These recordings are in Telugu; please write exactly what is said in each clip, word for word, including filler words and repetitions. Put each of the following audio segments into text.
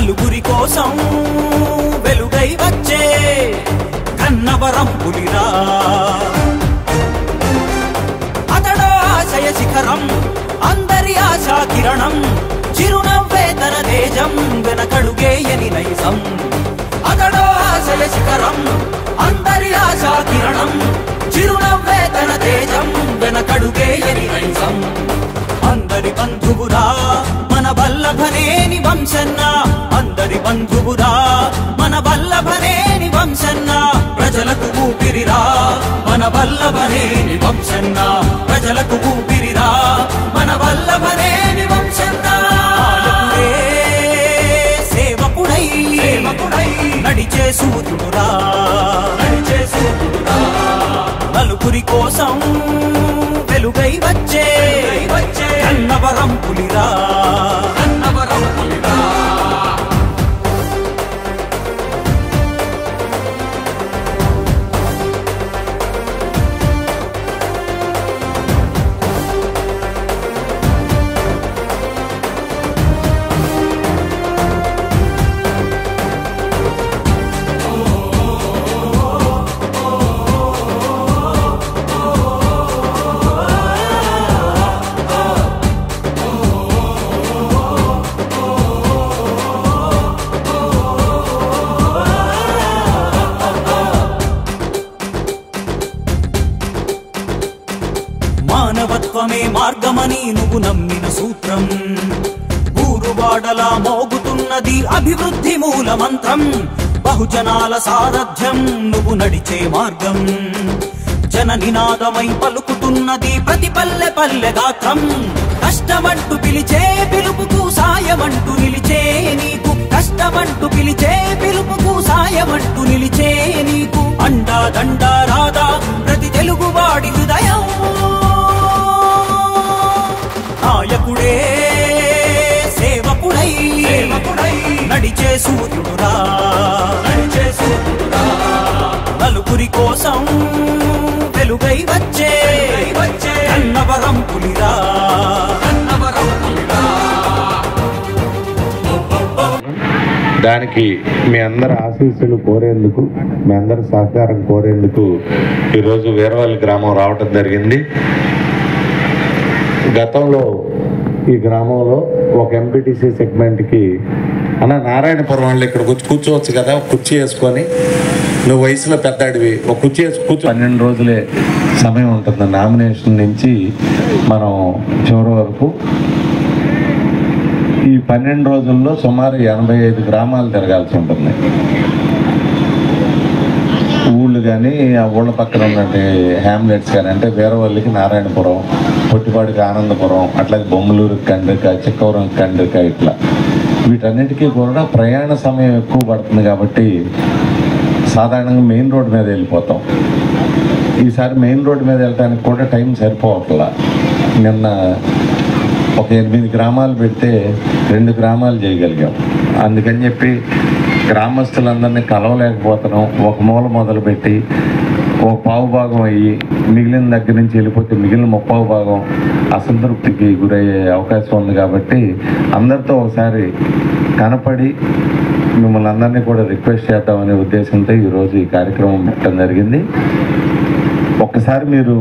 నలుగురి కోసం వెలుగై వచ్చే కన్నవరం పులిరా అతడో ఆశయ శిఖరం అందరి ఆశా కిరణం చిరునవ్వే తన తేజం వెనకడుగేయని నైజం అతడో ఆశయ శిఖరం అందరి ఆశా కిరణం చిరునవ్వే తన తేజం వెనకడుగేయని నైజం అందరి బంధువురా మన వల్లభనేని వంశన్న అందరి బంధువురా మన వల్లభనేని వంశన్న ప్రజలకు ఊపిరిరా మన వల్లభనేని వంశన్న ప్రజలకు ఊపిరిరా మన వల్లభనేని వంశన్న సేవకుడై సేవకుడై నడిచే సూర్యుడురా నడిచే సూర్యుడురా నలుగురి కోసం వెలుగై వచ్చే వచ్చే కన్నవరం పులిరా కన్నవరం పులిరా మానవత్వమే మార్గమని నువ్వు నమ్మిన సూత్రం ఊరువాడలా మోగుతున్నది అభివృద్ధి మూల మంత్రం బహుజనాల సారథ్యం నువ్వు నడిచే మార్గం జన నినాదమై పలుకుతున్నది ప్రతి పల్లె పల్లె గాత్రం కష్టమంటూ పిలిచే పిలుపుకు సాయమంటూ నిలిచే నీకు కష్టమంటూ పిలిచే పిలుపుకు సాయమంటూ నిలిచే నీకు అండా దండా రాదా ప్రతి తెలుగువాడి హృదయం నాయకుడే సేవకుడై సేవకుడై నడిచే సూర్యుడురా నడిచే సూర్యుడురా నలుగురి కోసం వెలుగై వచ్చే వచ్చే కన్నవరం పులిరా కన్నవరం పులిరా దానికి మీ అందరి ఆశీస్సులు కోరేందుకు మీ అందరి సహకారం కోరేందుకు ఈరోజు వీరవల్లి గ్రామం రావటం జరిగింది. గతంలో ఈ గ్రామంలో ఒక ఎంపీటీసీ సెగ్మెంట్కి అన్న నారాయణపురం వాళ్ళు ఇక్కడ కూర్చు కూర్చోవచ్చు కదా, ఒక కుర్చీ వేసుకొని నువ్వు వయసులో పెద్దాడివి ఒక కుర్చీ వేసి కూర్చో. పన్నెండు రోజులే సమయం ఉంటుంది నామినేషన్ నుంచి మనం చివరి వరకు. ఈ పన్నెండు రోజుల్లో సుమారు ఎనభై ఐదు గ్రామాలు తిరగాల్సి ఉంటుంది. ఊళ్ళు కానీ ఆ ఊళ్ళ పక్కన ఉన్నట్టు హ్యామ్లెట్స్ కానీ అంటే వీరవల్లికి నారాయణపురం, పొట్టిపాడికి ఆనందపురం, అట్లాగే బొమ్మలూరుకి కండ్రిక, చిక్కవరంకి కండ్రిక, ఇట్లా వీటన్నిటికీ కూడా ప్రయాణ సమయం ఎక్కువ పడుతుంది కాబట్టి సాధారణంగా మెయిన్ రోడ్ మీద వెళ్ళిపోతాం. ఈసారి మెయిన్ రోడ్ మీద వెళ్ళడానికి కూడా టైం సరిపోవట్లా. నిన్న ఒక ఎనిమిది గ్రామాలు పెడితే రెండు గ్రామాలు చేయగలిగాం. అందుకని చెప్పి గ్రామస్తులందరినీ కలవలేకపోతున్నాం. ఒక మూల మొదలుపెట్టి ఒక పావు భాగం అయ్యి మిగిలిన దగ్గర నుంచి వెళ్ళిపోతే మిగిలిన ముప్పావు భాగం అసంతృప్తికి గురయ్యే అవకాశం ఉంది. కాబట్టి అందరితో ఒకసారి కనపడి మిమ్మల్ని అందరినీ కూడా రిక్వెస్ట్ చేద్దామనే ఉద్దేశంతో ఈరోజు ఈ కార్యక్రమం పెట్టడం జరిగింది. ఒక్కసారి మీరు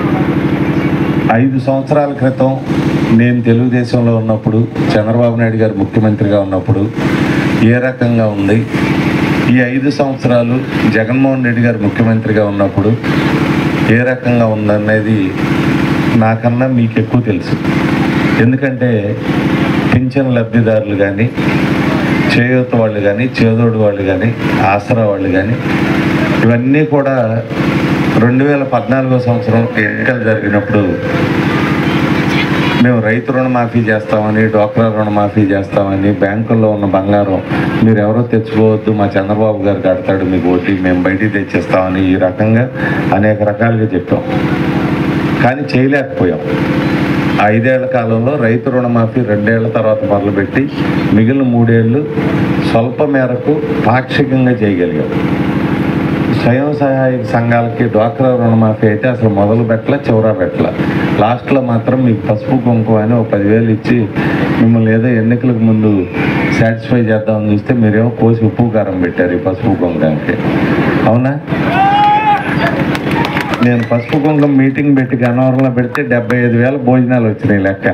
ఐదు సంవత్సరాల క్రితం నేను తెలుగుదేశంలో ఉన్నప్పుడు, చంద్రబాబు నాయుడు గారు ముఖ్యమంత్రిగా ఉన్నప్పుడు ఏ రకంగా ఉంది, ఈ ఐదు సంవత్సరాలు జగన్మోహన్ రెడ్డి గారు ముఖ్యమంత్రిగా ఉన్నప్పుడు ఏ రకంగా ఉందనేది నాకన్నా మీకు ఎక్కువ తెలుసు. ఎందుకంటే పింఛన్ లబ్ధిదారులు కానీ, చేయూత వాళ్ళు కానీ, చేదోడు వాళ్ళు కానీ, ఆసరా వాళ్ళు కానీ ఇవన్నీ కూడా రెండు వేల పద్నాలుగో సంవత్సరం ఎన్నికలు జరిగినప్పుడు మేము రైతు రుణమాఫీ చేస్తామని, డ్వాక్రా రుణమాఫీ చేస్తామని, బ్యాంకుల్లో ఉన్న బంగారం మీరు ఎవరో తెచ్చుకోవద్దు, మా చంద్రబాబు గారు కడతాడు మీకు వడ్డీ, మేము బయటికి తెచ్చేస్తామని ఈ రకంగా అనేక రకాలుగా చెప్పాం. కానీ చేయలేకపోయాం. ఐదేళ్ల కాలంలో రైతు రుణమాఫీ రెండేళ్ల తర్వాత మొదలుపెట్టి మిగిలిన మూడేళ్ళు స్వల్ప మేరకు పాక్షికంగా చేయగలిగాం. స్వయం సహాయక సంఘాలకి డ్వాక్రా రుణమాఫీ అయితే అసలు మొదలు పెట్టల, చివరా పెట్టల. లాస్ట్లో మాత్రం మీకు పసుపు కుంకుమ అని ఒక పదివేలు ఇచ్చి మిమ్మల్ని ఏదో ఎన్నికలకు ముందు సాటిస్ఫై చేద్దామని చూస్తే మీరేమో కోసి ఉప్పు కారం పెట్టారు ఈ పసుపు కుంకానికి. అవునా? నేను పసుపు కుంకం మీటింగ్ పెట్టి గన్నవరంలో పెడితే డెబ్బై ఐదు వేల భోజనాలు వచ్చినాయి లెక్క.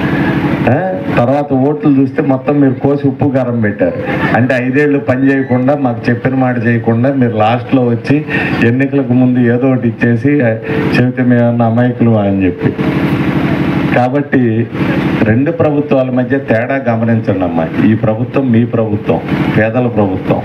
తర్వాత ఓట్లు చూస్తే మొత్తం మీరు కోసి ఉప్పు కారం పెట్టారు. అంటే ఐదేళ్ళు పని చేయకుండా మాకు చెప్పిన మాట చేయకుండా మీరు లాస్ట్లో వచ్చి ఎన్నికలకు ముందు ఏదో ఒకటి ఇచ్చేసి చెబితే మేమన్నా అమాయకులు అని చెప్పి. కాబట్టి రెండు ప్రభుత్వాల మధ్య తేడా గమనించండి అమ్మా. ఈ ప్రభుత్వం మీ ప్రభుత్వం, పేదల ప్రభుత్వం.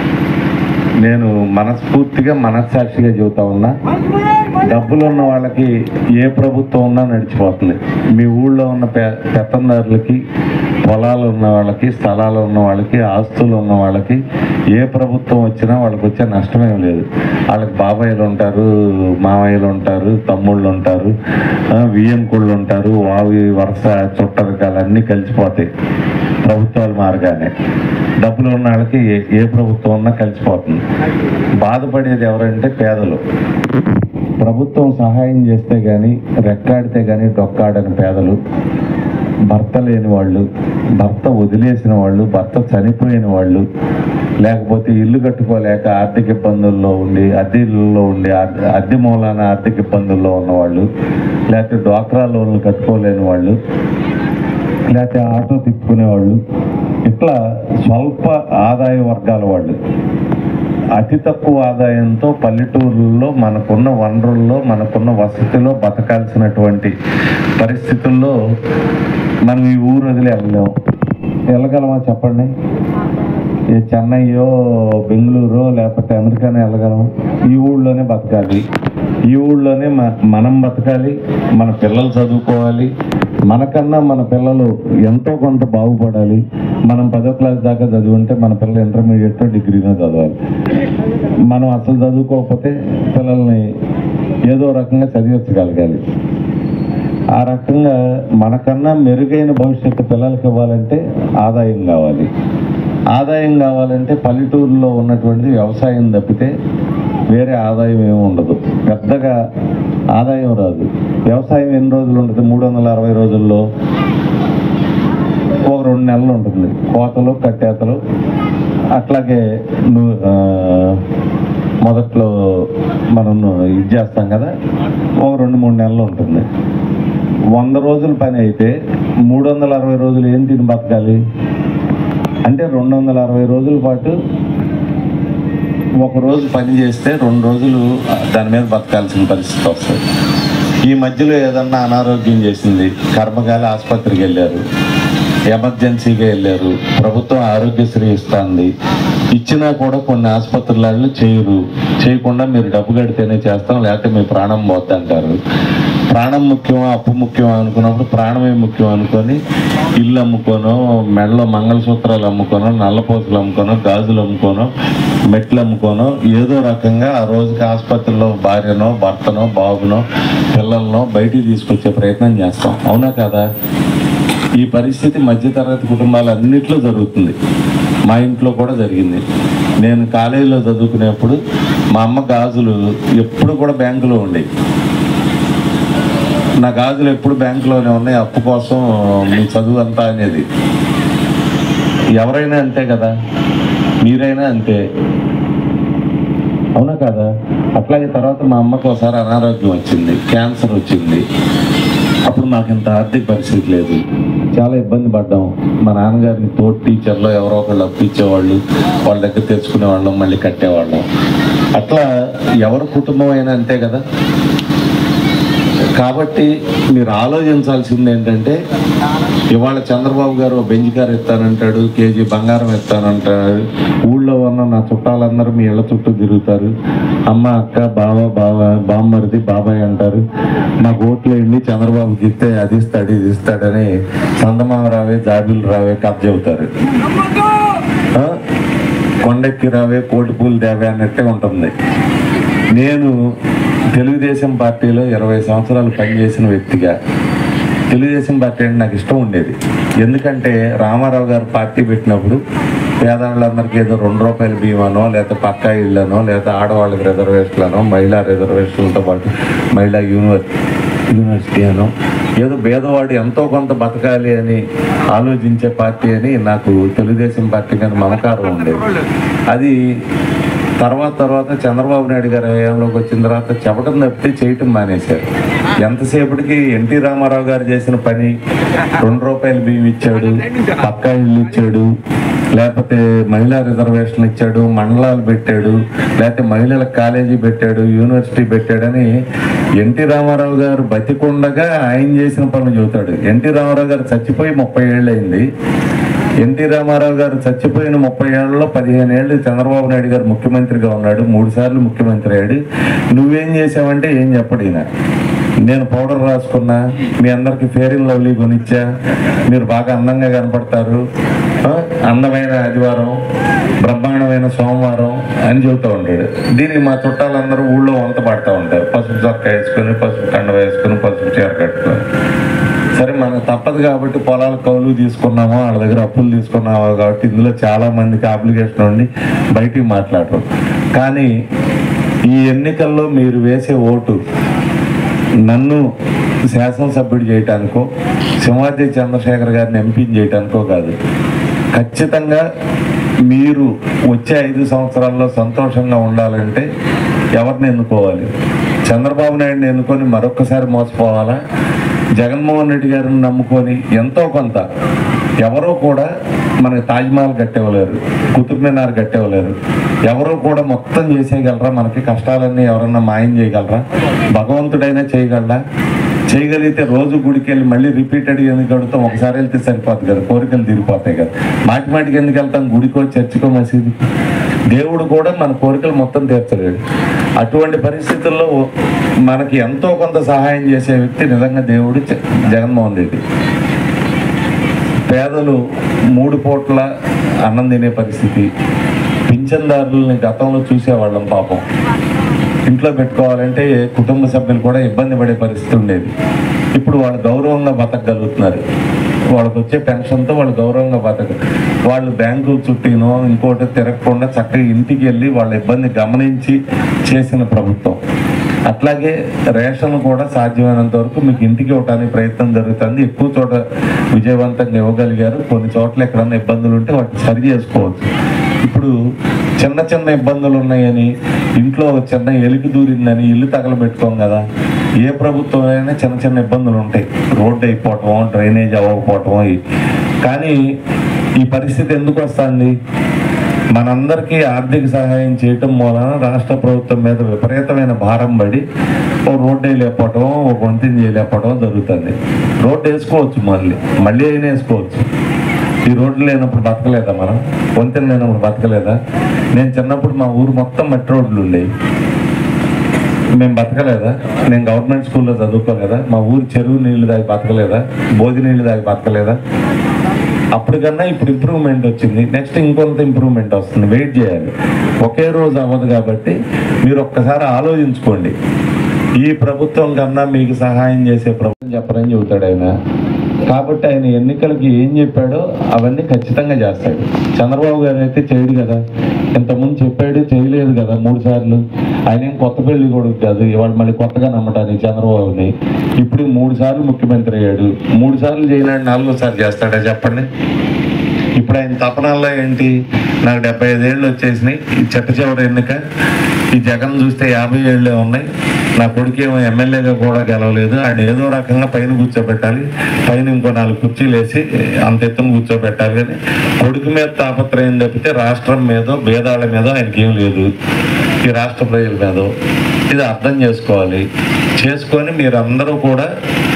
నేను మనస్ఫూర్తిగా మనస్సాక్షిగా చెబుతా ఉన్నా, డబ్బులు ఉన్న వాళ్ళకి ఏ ప్రభుత్వం ఉన్నా నడిచిపోతుంది. మీ ఊళ్ళో ఉన్న పె పెత్తందారులకి, పొలాలు ఉన్న వాళ్ళకి, స్థలాలు ఉన్న వాళ్ళకి, ఆస్తులు ఉన్న వాళ్ళకి ఏ ప్రభుత్వం వచ్చినా వాళ్ళకి వచ్చే నష్టమేం లేదు. వాళ్ళకి బాబాయిలు ఉంటారు, మామయ్యలు ఉంటారు, తమ్ముళ్ళు ఉంటారు, వియ్యంకుళ్ళు ఉంటారు, వావి వరుస చుట్టరికాలు అన్నీ కలిసిపోతాయి ప్రభుత్వాలు మారగానే. డబ్బులు ఉన్న వాళ్ళకి ఏ ఏ ప్రభుత్వం ఉన్నా కలిసిపోతుంది. బాధపడేది ఎవరంటే పేదలు. ప్రభుత్వం సహాయం చేస్తే కానీ, రెక్కాడితే కానీ డొక్కాడని పేదలు, భర్త లేని వాళ్ళు, భర్త వదిలేసిన వాళ్ళు, భర్త చనిపోయిన వాళ్ళు, లేకపోతే ఇల్లు కట్టుకోలేక ఆర్థిక ఇబ్బందుల్లో ఉండి అద్దె ఇళ్ళల్లో ఉండి అద్దె మూలాన ఆర్థిక ఇబ్బందుల్లో ఉన్నవాళ్ళు, లేకపోతే డ్వాక్రా లోన్లు కట్టుకోలేని వాళ్ళు, లేకపోతే ఆటో తిప్పుకునేవాళ్ళు, ఇట్లా స్వల్ప ఆదాయ వర్గాల వాళ్ళు అతి తక్కువ ఆదాయంతో పల్లెటూరుల్లో మనకున్న వనరుల్లో, మనకున్న వసతిలో బతకాల్సినటువంటి పరిస్థితుల్లో మనం ఈ ఊరు వదిలి వెళ్ళలేము. వెళ్ళగలమా చెప్పండి? ఏ చెన్నైయో, బెంగళూరు, లేకపోతే అమెరికానే వెళ్ళగలం? ఈ ఊళ్ళోనే బతకాలి. ఈ ఊళ్ళోనే మనం బతకాలి, మన పిల్లలు చదువుకోవాలి, మనకన్నా మన పిల్లలు ఎంతో కొంత బాగుపడాలి. మనం పదో క్లాస్ దాకా చదువుంటే మన పిల్లలు ఇంటర్మీడియట్ డిగ్రీనో చదవాలి. మనం అసలు చదువుకోకపోతే పిల్లల్ని ఏదో రకంగా చదివించగలగాలి. ఆ రకంగా మనకన్నా మెరుగైన భవిష్యత్తు పిల్లలకి ఇవ్వాలంటే ఆదాయం కావాలి. ఆదాయం కావాలంటే పల్లెటూరులో ఉన్నటువంటిది వ్యవసాయం తప్పితే వేరే ఆదాయం ఏమి ఉండదు. పెద్దగా ఆదాయం రాదు. వ్యవసాయం ఎన్ని రోజులు ఉంటుంది? మూడు వందల అరవై రోజుల్లో ఒక రెండు నెలలు ఉంటుంది. కోతలు, కట్టేతలు, అట్లాగే మొదట్లో మనం ఇది చేస్తాం కదా, ఒక రెండు మూడు నెలలు ఉంటుంది. వంద రోజుల పని అయితే మూడు వందల అరవై రోజులు ఏం తిని బతకాలి అంటే రెండు వందల అరవై రోజుల పాటు ఒక రోజు పని చేస్తే రెండు రోజులు దాని మీద బతకాల్సిన పరిస్థితి వస్తుంది. ఈ మధ్యలో ఏదన్నా అనారోగ్యం చేసింది, కర్మగాలి ఆసుపత్రికి వెళ్ళారు, ఎమర్జెన్సీగా వెళ్ళారు, ప్రభుత్వం ఆరోగ్యశ్రీ ఇస్తుంది, ఇచ్చినా కూడా కొన్ని ఆసుపత్రులలో చేయరు. చేయకుండా మీరు డబ్బు కడితేనే చేస్తాం, లేకపోతే మీ ప్రాణం పోద్ది అంటారు. ప్రాణం ముఖ్యమా అప్పు ముఖ్యమా అనుకున్నప్పుడు ప్రాణమే ముఖ్యం అనుకొని ఇల్లు అమ్ముకోనో, మెడలో మంగళసూత్రాలు అమ్ముకోనో, నల్లపోసలు అమ్ముకోనో, గాజులు అమ్ముకోనో, మెట్లు అమ్ముకోనో, ఏదో రకంగా ఆ రోజుకి ఆసుపత్రిలో భార్యనో, భర్తనో, బాబునో, పిల్లలనో బయటికి తీసుకొచ్చే ప్రయత్నం చేస్తాం. అవునా కదా? ఈ పరిస్థితి మధ్యతరగతి కుటుంబాలన్నింటిలో జరుగుతుంది. మా ఇంట్లో కూడా జరిగింది. నేను కాలేజీలో చదువుకునేప్పుడు మా అమ్మ గాజులు ఎప్పుడు కూడా బ్యాంకులో ఉండేవి. నా గాజులు ఎప్పుడు బ్యాంకులోనే ఉన్నాయి, అప్పు కోసం మీ చదువు అంతా అనేది. ఎవరైనా అంతే కదా, మీరైనా అంతే. అవునా కదా? అట్లాగే తర్వాత మా అమ్మకు ఒకసారి అనారోగ్యం వచ్చింది, క్యాన్సర్ వచ్చింది. అప్పుడు మాకు ఇంత ఆర్థిక పరిస్థితి లేదు, చాలా ఇబ్బంది పడ్డాం. మా నాన్నగారిని తోటి టీచర్లో ఎవరో ఒకళ్ళు అప్పించేవాళ్ళు, వాళ్ళ దగ్గర తెచ్చుకునేవాళ్ళం, మళ్ళీ కట్టేవాళ్ళం. అట్లా ఎవరి కుటుంబం అయినా అంతే కదా. కాబట్టి మీరు ఆలోచించాల్సింది ఏంటంటే, ఇవాళ చంద్రబాబు గారు బెంజ్ కారు ఇస్తానంటాడు, కేజీ బంగారం ఇస్తానంటాడు, ఊళ్ళో ఉన్న నా చుట్టాలందరూ మీ ఇళ్ళ చుట్టూ తిరుగుతారు, అమ్మ, అక్క, బావ, బావ, బామ్మరిది, బాబాయ్ అంటారు. నాకు ఓట్లు వెళ్ళి చంద్రబాబుకి ఇస్తే అది ఇస్తాడు, ఇది ఇస్తాడని చందమామ రావే, జాబిలు రావే కథ చెబుతారు. కొండెక్కి రావే, కోటి పూలు దేవే అన్నట్టే ఉంటుంది. నేను తెలుగుదేశం పార్టీలో ఇరవై సంవత్సరాలు పనిచేసిన వ్యక్తిగా తెలుగుదేశం పార్టీ అంటే నాకు ఇష్టం ఉండేది. ఎందుకంటే రామారావు గారు పార్టీ పెట్టినప్పుడు పేదవాళ్ళందరికీ ఏదో రెండు రూపాయల బీమానో, లేకపోతే పక్కా ఇళ్ళనో, లేకపోతే ఆడవాళ్ళకి రిజర్వేషన్లనో, మహిళా రిజర్వేషన్లతో పాటు మహిళా యూనివర్సిటీ యూనివర్సిటీ అనో ఏదో పేదవాడు ఎంతో కొంత బతకాలి అని ఆలోచించే పార్టీ అని నాకు తెలుగుదేశం పార్టీ కానీ మమకారం ఉండేది. అది తర్వాత తర్వాత చంద్రబాబు నాయుడు గారి హయాంలోకి వచ్చిన తర్వాత చెప్పడం తప్పితే చేయటం మానేశారు. ఎంతసేపటికి ఎన్టీ రామారావు గారు చేసిన పని, రెండు రూపాయలు బియ్యం ఇచ్చాడు, పక్కా ఇల్లు ఇచ్చాడు, లేకపోతే మహిళా రిజర్వేషన్ ఇచ్చాడు, మండలాలు పెట్టాడు, లేకపోతే మహిళలకు కాలేజీ పెట్టాడు, యూనివర్సిటీ పెట్టాడని ఎన్టీ రామారావు గారు బతికుండగా ఆయన చేసిన పనులు చెబుతాడు. ఎన్టీ రామారావు గారు చచ్చిపోయి ముప్పై ఏళ్ళు అయింది. ఎన్టీ రామారావు గారు చచ్చిపోయిన ముప్పై ఏళ్ళలో పదిహేను ఏళ్ళు చంద్రబాబు నాయుడు గారు ముఖ్యమంత్రిగా ఉన్నాడు, మూడు సార్లు ముఖ్యమంత్రి అయ్యాడు. నువ్వేం చేసావంటే ఏం చెప్పడినా, నేను పౌడర్ రాసుకున్నా, మీ అందరికి ఫేర్ అండ్ లవ్లీ కొనిచ్చా, మీరు బాగా అందంగా కనపడతారు, అందమైన ఆదివారం, బ్రహ్మాండమైన సోమవారం అని చెబుతూ ఉంటాడు. దీనికి మా చుట్టాలందరూ ఊళ్ళో వంత పడుతూ ఉంటారు, పసుపు చొక్కా వేసుకొని, పసుపు కండ వేసుకొని, పసుపు చీర కట్టుకొని. సరే మనకు తప్పదు కాబట్టి పొలాలు కౌలు తీసుకున్నామో, వాళ్ళ దగ్గర అప్పులు తీసుకున్నామో కాబట్టి ఇందులో చాలా మందికి అప్లికేషన్ ఉండి బయటికి మాట్లాడరు. కానీ ఈ ఎన్నికల్లో మీరు వేసే ఓటు నన్ను శాసనసభ్యుడు చేయటానికో, సింహాద్రి చంద్రశేఖర్ గారిని ఎంపీని చేయటానికో కాదు. ఖచ్చితంగా మీరు వచ్చే ఐదు సంవత్సరాల్లో సంతోషంగా ఉండాలంటే ఎవరిని ఎన్నుకోవాలి? చంద్రబాబు నాయుడిని ఎన్నుకొని మరొకసారి మోసపోవాలా? జగన్మోహన్ రెడ్డి గారిని నమ్ముకొని ఎంతో కొంత, ఎవరో కూడా మనకి తాజ్మహల్ కట్టేవలేరు, కుతుబ్ మినార్ కట్టేవలేరు, ఎవరో కూడా మొత్తం చేసేయగలరా? మనకి కష్టాలన్నీ ఎవరన్నా మాయం చేయగలరా? భగవంతుడైనా చేయగలరా? చేయగలిగితే రోజు గుడికి వెళ్ళి మళ్ళీ రిపీటెడ్గా ఎందుకు అడుగుతాం? ఒకసారి వెళ్తే సరిపోతుంది కదా, కోరికలు తీరిపోతాయి కదా. మాటి మాటికి ఎందుకు వెళ్తాం? గుడికో, చర్చికో, మసీదు. దేవుడు కూడా మన కోరికలు మొత్తం తీర్చలేడు. అటువంటి పరిస్థితుల్లో మనకి ఎంతో కొంత సహాయం చేసే వ్యక్తి నిజంగా దేవుడు జగన్మోహన్ రెడ్డి. పేదలు మూడు పూట్ల అన్నం తినే పరిస్థితి, పింఛన్దారులని గతంలో చూసేవాళ్ళం పాపం. ఇంట్లో పెట్టుకోవాలంటే కుటుంబ సభ్యులు కూడా ఇబ్బంది పడే పరిస్థితి ఉండేది. ఇప్పుడు వాళ్ళు గౌరవంగా బతకగలుగుతున్నారు. వాళ్ళకి వచ్చే పెన్షన్తో వాళ్ళు గౌరవంగా బతక, వాళ్ళు బ్యాంకులు చుట్టినో ఇంకోటి తిరగకుండా చక్కగా ఇంటికి వెళ్ళి వాళ్ళ ఇబ్బంది గమనించి చేసిన ప్రభుత్వం. అట్లాగే రేషన్ కూడా సాధ్యమైనంత వరకు మీకు ఇంటికి ఇవ్వడానికి ప్రయత్నం జరుగుతుంది. ఎక్కువ చోట విజయవంతంగా ఇవ్వగలిగారు. కొన్ని చోట్ల ఎక్కడన్నా ఇబ్బందులు ఉంటే వాటిని సరి చేసుకోవచ్చు. ఇప్పుడు చిన్న చిన్న ఇబ్బందులు ఉన్నాయని, ఇంట్లో చిన్న ఎలికి దూరిందని ఇల్లు తగలబెట్టుకోం కదా. ఏ ప్రభుత్వం అయినా చిన్న చిన్న ఇబ్బందులు ఉంటాయి, రోడ్డు అయిపోవటమో, డ్రైనేజ్ అవ్వకపోవటమో. కానీ ఈ పరిస్థితి ఎందుకు వస్తుంది? మనందరికీ ఆర్థిక సహాయం చేయటం మూలన రాష్ట్ర ప్రభుత్వం మీద విపరీతమైన భారం పడి ఓ రోడ్డు వేయలేకపోవటం, ఓ వంతెన చేయలేకపోవటం జరుగుతుంది. రోడ్డు వేసుకోవచ్చు, మళ్ళీ మళ్ళీ అయినా వేసుకోవచ్చు. ఈ రోడ్లు లేనప్పుడు బతకలేదా మనం? వంతెన లేనప్పుడు బతకలేదా? నేను చిన్నప్పుడు మా ఊరు మొత్తం మట్టి రోడ్లు ఉండేవి, మేము బతకలేదా? నేను గవర్నమెంట్ స్కూల్లో చదువుకోలేదా? మా ఊరు చెరువు నీళ్లు దాగి బతకలేదా? బోధి నీళ్లు దాగి బతకలేదా? అప్పటికన్నా ఇప్పుడు ఇంప్రూవ్మెంట్ వచ్చింది, నెక్స్ట్ ఇంకొంత ఇంప్రూవ్మెంట్ వస్తుంది. వెయిట్ చేయాలి, ఒకే రోజు అవ్వదు. కాబట్టి మీరు ఒక్కసారి ఆలోచించుకోండి. ఈ ప్రభుత్వం కన్నా మీకు సహాయం చేసే ప్రభుత్వం చెప్పరని చెబుతాడు ఆయన. కాబట్టి ఆయన ఎన్నికలకి ఏం చెప్పాడో అవన్నీ ఖచ్చితంగా చేస్తాడు. చంద్రబాబు గారు అయితే చేయడు కదా, ఇంతకుముందు చెప్పాడు, చేయలేదు కదా మూడు సార్లు. ఆయన ఏం కొత్త పెళ్లి కొడుకు కాదు, ఇవాళ మళ్ళీ కొత్తగా నమ్మటానికి చంద్రబాబుని. ఇప్పుడు మూడు సార్లు ముఖ్యమంత్రి అయ్యాడు, మూడు సార్లు చేయలేడు, నాలుగోసారి చేస్తాడా చెప్పండి? ఇప్పుడు ఆయన తపనాల్లో ఏంటి? నాకు డెబ్బై ఐదేళ్ళు వచ్చేసినాయి, ఈ చెట్ట చివరి ఎన్నిక, ఈ జగన్ చూస్తే యాభై ఏళ్ళే ఉన్నాయి, నా కొడుకు ఏమో ఎమ్మెల్యేగా కూడా గెలవలేదు, ఆయన ఏదో రకంగా పైన కూర్చోబెట్టాలి, పైన ఇంకో నాలుగు కుర్చీలు వేసి అంత ఎత్తున కూర్చోబెట్టాలి. కానీ కొడుకు మీద తాపత్రయం తప్పితే రాష్ట్రం మీదో భేదాల మీదో ఆయనకి ఏం లేదు, ఈ రాష్ట్ర ప్రజల మీదో. ఇది అర్థం చేసుకోవాలి. చేసుకొని మీరందరూ కూడా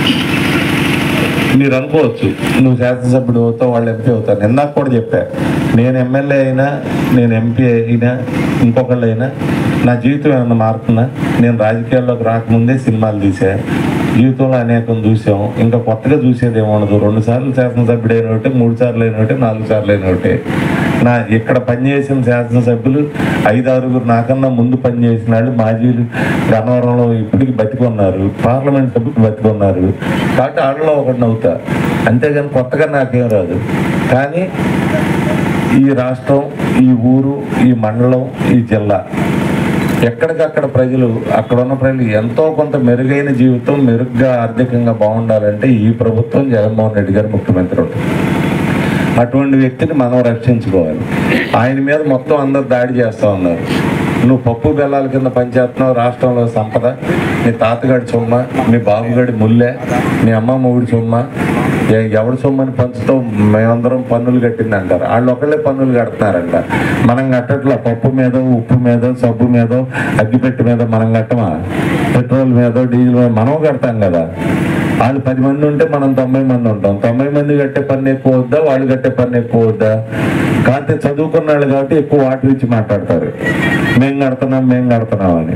మీరు అనుకోవచ్చు నువ్వు శాసనసభ్యుడు అవుతావు, వాళ్ళు ఎంపీ అవుతారు. ఇందాక కూడా చెప్పా, నేను ఎమ్మెల్యే అయినా, నేను ఎంపీ అయినా, ఇంకొకళ్ళు అయినా నా జీవితం ఏమన్నా మారుతుందా? నేను రాజకీయాల్లోకి రాకముందే సినిమాలు తీసా, జీవితంలో అనేకం చూసాం, ఇంకా కొత్తగా చూసేది ఏమన్నదు. రెండు సార్లు శాసనసభ్యుడు అయిన ఒకటే, మూడు సార్లు అయిన ఒకటే, నాలుగు సార్లు అయిన ఒకటే. నా ఇక్కడ పనిచేసిన శాసనసభ్యులు ఐదు ఆరుగురు నాకన్నా ముందు పనిచేసిన వాళ్ళు మాజీలు గన్నవరంలో ఇప్పటికి బతికొన్నారు, పార్లమెంట్ సభ్యులు బతికొన్నారు. కాబట్టి వాళ్ళలో ఒకటి అవుతా, అంతేగాని కొత్తగా నాకేం రాదు. కానీ ఈ రాష్ట్రం, ఈ ఊరు, ఈ మండలం, ఈ జిల్లా ఎక్కడికక్కడ ప్రజలు అక్కడ ఉన్న ప్రజలు ఎంతో కొంత మెరుగైన జీవితం, మెరుగ్గా ఆర్థికంగా బాగుండాలంటే ఈ ప్రభుత్వం జగన్మోహన్ రెడ్డి గారు ముఖ్యమంత్రి ఉంటుంది. అటువంటి వ్యక్తిని మనం రక్షించుకోవాలి. ఆయన మీద మొత్తం అందరు దాడి చేస్తూ ఉన్నారు. నువ్వు పప్పు బెల్లాల కింద పనిచేస్తున్నావు, రాష్ట్రంలో సంపద నీ తాతగాడి సొమ్మ, మీ బాబుగాడి ముల్లె, మీ అమ్మ మొగుడి సొమ్మ, ఎవడి సొమ్మని పంచుతో మేమందరం పన్నులు కట్టింది అంటారు. వాళ్ళు ఒకళ్ళే పన్నులు కడుతున్నారంట. మనం కట్టట్లా. పప్పు మీద, ఉప్పు మీద, సబ్బు మీద, అగ్గిపెట్టి మీద మనం కట్టమా? పెట్రోల్ మీద, డీజిల్ మీద మనం కడతాం కదా. వాళ్ళు పది మంది ఉంటే మనం తొంభై మంది ఉంటాం. తొంభై మంది కట్టే పన్ను ఎక్కువ వద్దా, వాళ్ళు కట్టే పన్ను ఎక్కువ వద్దా? కాకపోతే చదువుకున్న వాళ్ళు కాబట్టి ఎక్కువ వాటర్ ఇచ్చి మాట్లాడతారు, మేము కడుతున్నాం మేము కడుతున్నాం అని.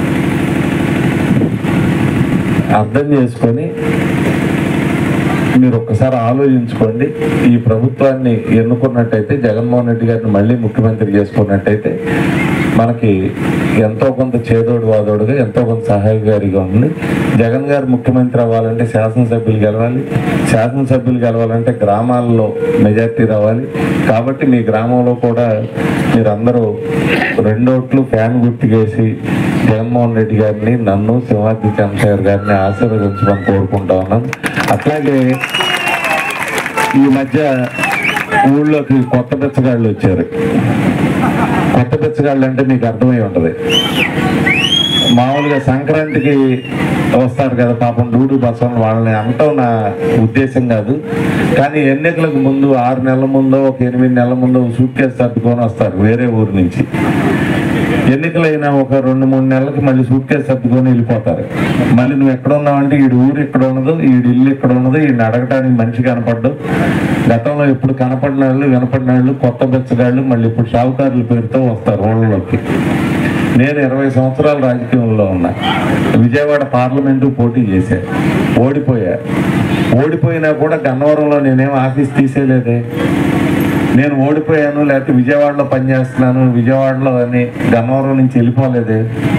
అర్థం చేసుకొని మీరు ఒక్కసారి ఆలోచించుకోండి. ఈ ప్రభుత్వాన్ని ఎన్నుకున్నట్టయితే, జగన్మోహన్ రెడ్డి గారిని మళ్ళీ ముఖ్యమంత్రి చేసుకున్నట్టయితే మనకి ఎంతో కొంత చేదోడు వాదోడుగా, ఎంతో కొంత సహాయకారిగా ఉంది. జగన్ గారు ముఖ్యమంత్రి అవ్వాలంటే శాసనసభ్యులు గెలవాలి. శాసనసభ్యులు గెలవాలంటే గ్రామాల్లో మెజార్టీ రావాలి. కాబట్టి మీ గ్రామంలో కూడా మీరందరూ రెండోట్లు ఫ్యాన్ గుర్తుకేసి జగన్మోహన్ రెడ్డి గారిని, నన్ను, సింహాద్రి చంద్రశేఖర్ గారిని ఆశీర్వదించమని కోరుకుంటా ఉన్నాను. అట్లాగే ఈ మధ్య ఊళ్ళోకి కొత్త బెచ్చగాళ్ళు వచ్చారు. కొత్త బెచ్చగాళ్ళు అంటే మీకు అర్థమై ఉంటుంది. మామూలుగా సంక్రాంతికి వస్తారు కదా పాపం డూడు బస్సులను, వాళ్ళని అంటాం నా ఉద్దేశం కాదు. కానీ ఎన్నికలకు ముందు ఆరు నెలల ముందో, ఒక ఎనిమిది నెలల ముందో సూట్ కేసు సర్దుకొని వస్తారు వేరే ఊరు నుంచి. ఎన్నికలైనా ఒక రెండు మూడు నెలలకి మళ్ళీ సూట్ కేసు సర్దుకొని వెళ్ళిపోతారు. మళ్ళీ నువ్వు ఎక్కడ ఉన్నావంటే ఈడు ఊరు ఇక్కడ ఉండదు, ఈడు ఇల్లు ఇక్కడ ఉండదు, ఈయన అడగటానికి మనిషి కనపడ్డు. గతంలో ఇప్పుడు కనపడిన వాళ్ళు, వినపడిన వాళ్ళు, కొత్త బెచ్చగాళ్ళు మళ్ళీ ఇప్పుడు షావుకారుల పేరుతో వస్తారు ఊళ్ళలోకి. నేను ఇరవై సంవత్సరాలు రాజకీయంలో ఉన్నా. విజయవాడ పార్లమెంటు పోటీ చేశా, ఓడిపోయా. ఓడిపోయినా కూడా గన్నవరంలో నేనేం ఆఫీస్ తీసేయలేదే. నేను ఓడిపోయాను, లేకపోతే విజయవాడలో పనిచేస్తున్నాను, విజయవాడలో అని గన్నవరం నుంచి వెళ్ళిపోలేదే.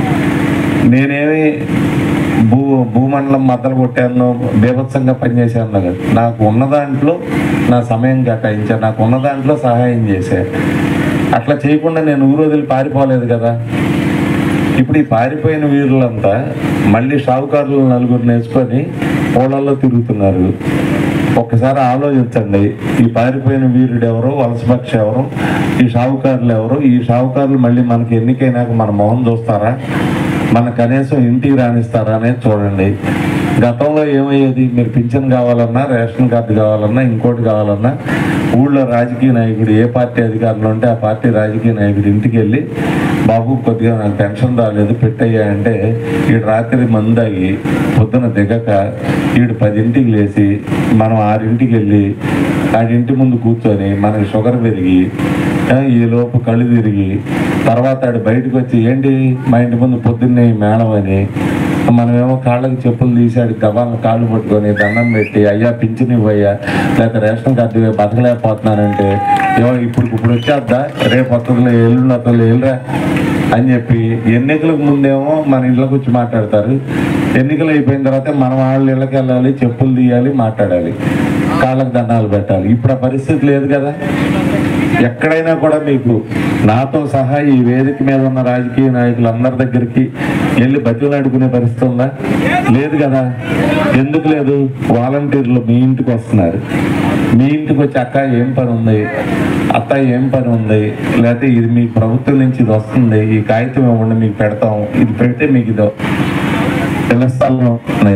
నేనేమి భూ భూమండలం మద్దలు కొట్టాను, బీభత్సంగా పనిచేశాను కదా. నాకు ఉన్న దాంట్లో నా సమయం కేటాయించాను, నాకు ఉన్న దాంట్లో సహాయం చేశా. అట్లా చేయకుండా నేను ఊరు వదిలి పారిపోలేదు కదా. ఇప్పుడు ఈ పారిపోయిన వీరులంతా మళ్ళీ షావుకారులు నలుగురు నేర్చుకొని ఓళ్ళల్లో తిరుగుతున్నారు. ఒక్కసారి ఆలోచించండి. ఈ పారిపోయిన వీరుడు ఎవరో, వలసపక్ష ఎవరో, ఈ షావుకారులు ఎవరో. ఈ షావుకారులు మళ్ళీ మనకి ఎన్నికైనాక మన మొహం చూస్తారా, మన కనీసం ఇంటికి రాణిస్తారా అనేది చూడండి. గతంలో ఏమయ్యేది, మీరు పింఛన్ కావాలన్నా, రేషన్ కార్డు కావాలన్నా, ఇంకోటి కావాలన్నా ఊళ్ళో రాజకీయ నాయకుడు ఏ పార్టీ అధికారంలో ఉంటే ఆ పార్టీ రాజకీయ నాయకుడు ఇంటికి వెళ్ళి, బాబు కొద్దిగా నాకు పెన్షన్ రాలేదు పెట్టయ్యా అంటే, వీడు రాత్రి మందాగి పొద్దున దిగక వీడు పదింటికి లేచి మనం ఆరింటికి వెళ్ళి ఆడింటి ముందు కూర్చొని మనకి షుగర్ పెరిగి ఈ లోపు కళ్ళు తిరిగి తర్వాత ఆడు బయటకు వచ్చి ఏంటి మా ఇంటి ముందు పొద్దున్నే మేళం అని, మనమేమో కాళ్ళకి చెప్పులు తీసాడు గబాలను కాళ్ళు పట్టుకొని దండం పెట్టి అయ్యా పింఛన్ ఇవ్వయ్యా, లేకపోతే రేషన్ కార్డు బతకలేకపోతున్నానంటే ఏమో ఇప్పుడు ఇప్పుడు వచ్చేద్దా, రేపు వస్తుందిలే, ఎల్లుండి వస్తుందిలే, వెళ్ళరా అని చెప్పి ఎన్నికలకు ముందేమో మన ఇళ్ళకి వచ్చి మాట్లాడతారు. ఎన్నికలు అయిపోయిన తర్వాత మనం వాళ్ళ ఇళ్ళకి వెళ్ళాలి, చెప్పులు తీయాలి, మాట్లాడాలి, కాళ్ళకు దండాలు పెట్టాలి. ఇప్పుడు ఆ పరిస్థితి లేదు కదా. ఎక్కడైనా కూడా మీకు నాతో సహా ఈ వేదిక మీద ఉన్న రాజకీయ నాయకులు అందరి దగ్గరికి వెళ్ళి బతిలాడుకునే పరిస్థితి ఉందా? లేదు కదా. ఎందుకు లేదు? వాలంటీర్లు మీ ఇంటికి వస్తున్నారు. మీ ఇంటికి వచ్చి అక్క ఏం పని ఉంది, అత్త ఏం పని ఉంది, లేకపోతే ఇది మీ ప్రభుత్వం నుంచి ఇది వస్తుంది, ఈ కాగితం ఇవ్వండి మీకు పెడతాం, ఇది పెడితే మీకు ఇదో తెలుస్తాను.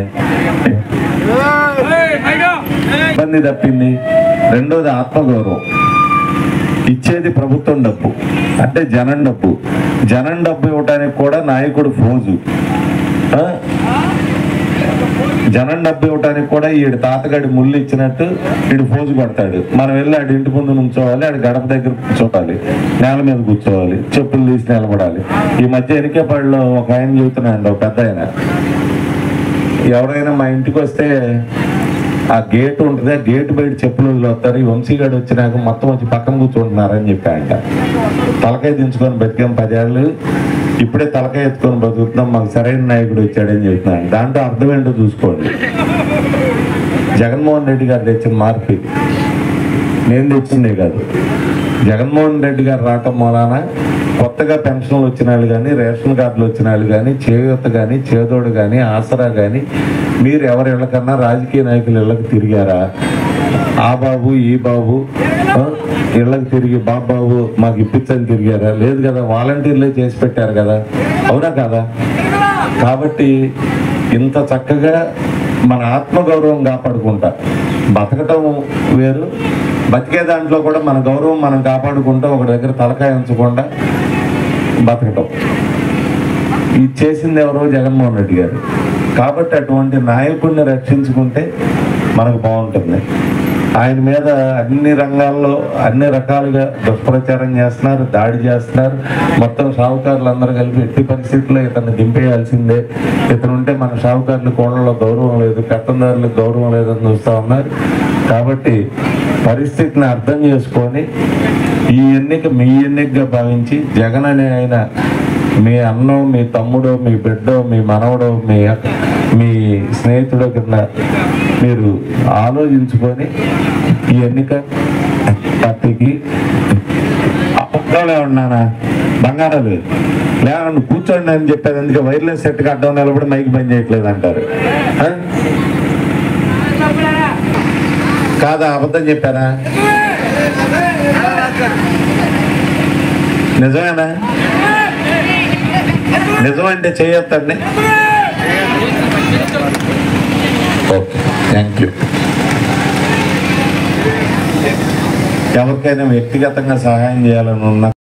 ఇబ్బంది తప్పింది. రెండోది ఆత్మగౌరవం. ఇచ్చేది ప్రభుత్వం డబ్బు అంటే జనం డబ్బు. జనం డబ్బు ఇవ్వటానికి కూడా నాయకుడు ఫోజు. జనం డబ్బు ఇవ్వటానికి కూడా ఈడు తాతగాడి ముళ్ళు ఇచ్చినట్టు వీడు ఫోజు కొడతాడు. మనం వెళ్ళి ఆడి ఇంటి ముందు నుంచోవాలి, ఆడి గడప దగ్గర కూర్చోవాలి, నేల మీద కూర్చోవాలి, చెప్పులు తీసి నిలబడాలి. ఈ మధ్య ఎనికేపాడులో ఒక ఆయన చెబుతున్నాడు, ఒక పెద్ద ఆయన, ఎవరైనా మా ఇంటికి వస్తే ఆ గేట్ ఉంటుంది, ఆ గేట్ బయట చెప్పులు వస్తారు, ఈ వంశీగాడు వచ్చినాక మొత్తం వచ్చి పక్కన కూర్చుంటున్నారని చెప్పాయంట. తలకాయ దించుకొని బతికాం పదేళ్ళు, ఇప్పుడే తలకాయ ఎత్తుకొని బతుకుతున్నాం, మాకు సరైన నాయకుడు వచ్చాడని చెప్తున్నాడు. దాంట్లో అర్థం ఏంటో చూసుకోండి. జగన్మోహన్ రెడ్డి గారు తెచ్చిన మార్పు నేను తెచ్చిందే కాదు. జగన్మోహన్ రెడ్డి గారు రావటం మూలాన కొత్తగా పెన్షన్లు వచ్చిన వాళ్ళు కానీ, రేషన్ కార్డులు వచ్చిన వాళ్ళు కానీ, చేయూత కానీ, చేదోడు కానీ, ఆసరా కానీ, మీరు ఎవరి ఇళ్ళకన్నా రాజకీయ నాయకుల ఇళ్ళకి తిరిగారా? ఆ బాబు ఈ బాబు ఇళ్ళకి తిరిగి బాబాబు మాకు ఇప్పించని తిరిగారా? లేదు కదా, వాలంటీర్లే చేసి పెట్టారు కదా, అవునా కదా? కాబట్టి ఇంత చక్కగా మన ఆత్మగౌరవం కాపాడుకుంటా బతకటం వేరు, బతికే దాంట్లో కూడా మన గౌరవం మనం కాపాడుకుంటూ ఒక దగ్గర తలకాయ ఉంచకుండా బతకటం. ఇది చేసింది ఎవరో జగన్మోహన్ రెడ్డి గారు. కాబట్టి అటువంటి నాయకుడిని రక్షించుకుంటే మనకు బాగుంటుంది. ఆయన మీద అన్ని రంగాల్లో అన్ని రకాలుగా దుష్ప్రచారం చేస్తున్నారు, దాడి చేస్తున్నారు. మొత్తం షావుకారులు అందరూ కలిపి ఎట్టి పరిస్థితుల్లో ఇతన్ని దింపేయాల్సిందే, ఇతను ఉంటే మన షావుకారుల కోణంలో గౌరవం లేదు, పెత్తందారులకు గౌరవం లేదని చూస్తూ ఉన్నారు. కాబట్టి పరిస్థితిని అర్థం చేసుకొని ఈ ఎన్నిక మీ ఎన్నికగా భావించి జగన్ అనే ఆయన మీ అన్నో, మీ తమ్ముడో, మీ బిడ్డో, మీ మనవడో, మీ మీ స్నేహితుడో కింద మీరు ఆలోచించుకొని ఈ ఎన్నిక పార్టీకి అప్పుడే ఉన్నానా బంగారాలు లేకుండా కూర్చోండి అని చెప్పేది. అందుకే వైర్లెస్ సెట్ కట్టడం నిలబడి మైక్ పని చేయట్లేదు అంటారు. కాదా, అబద్ధం చెప్పారా? నిజమేనా? నిజమంటే చేయొద్దండి. Okay, thank you. ఎవరికైనా వ్యక్తిగతంగా సహాయం చేయాలని ఉన్నా